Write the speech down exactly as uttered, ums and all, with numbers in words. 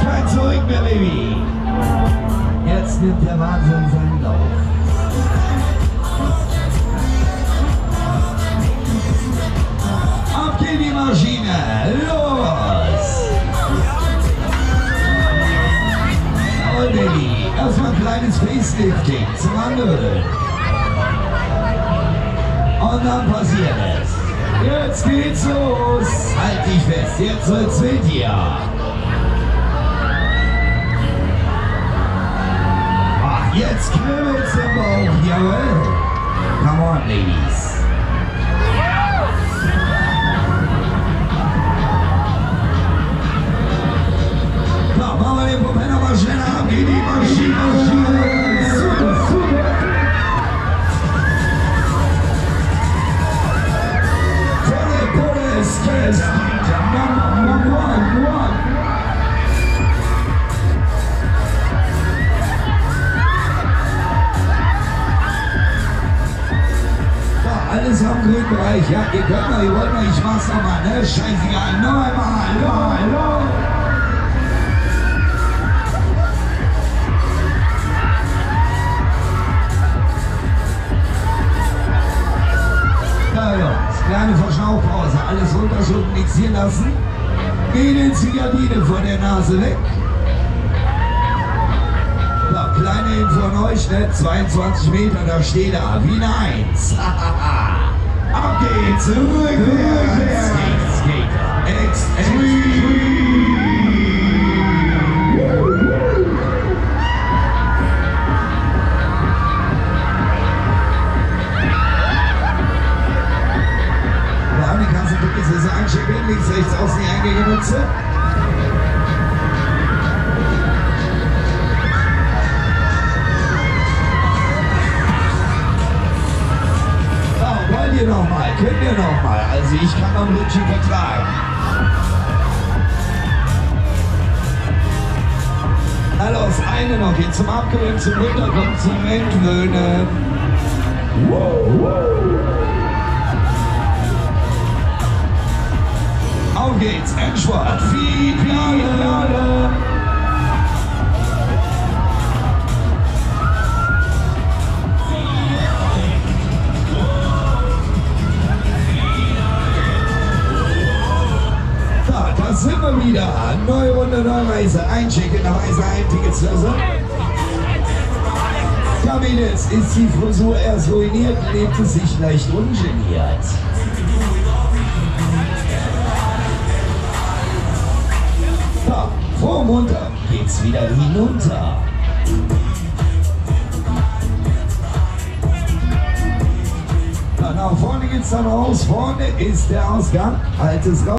kein Zurück mehr, Baby. Jetzt nimmt der Wahnsinn seinen Lauf. Ab geht die Maschine. Los! Jawohl, Baby. Erstmal ein kleines Facelifting zum Anrühren. Und dann passiert es. Jetzt geht's los. Halt dich fest, jetzt wird's wild hier. Ach, jetzt kribbelt's im Bauch, jawohl. Come on, ladies. So, machen wir den Propeller mal schneller ab, geht die Maschine, Maschine. Super, super. Number one, one. So, alles am grünen Bereich, ja, ihr könnt mal, ihr wollt mal, ich mach's nochmal, ne? Scheißegal, noch einmal, noch einmal. Ja, Jungs, kleine Verschnaufpause, alles runterschlucken, nichts hier lassen. Mädels die Gardine vor der Nase weg. So, kleine Info an euch, ne? zweiundzwanzig Meter, da steht er, wie eine Eins. Ab geht's, rückwärts. Skater, Extreme. Einchecken, links, rechts, außen die Eingänge nutze. So, wollt ihr noch mal? Könnt ihr noch mal? Also ich kann noch ein Rutschen vertragen. Na los, eine noch, geht zum Abgewöhnen, zum Runterkommen, zum Entwöhnen. Wow, wow. Auf geht's, Endspurt, Finale. So, da sind wir wieder. Neue Runde, neue Reise. Einchecken, nach Reise ein, Tickets lösen. Ja, Mädels, ist die Frisur erst ruiniert, lebt es sich leicht ungeniert. Vorm runter geht's wieder hinunter. Nach vorne geht's dann raus. Vorne ist der Ausgang. Altes raus.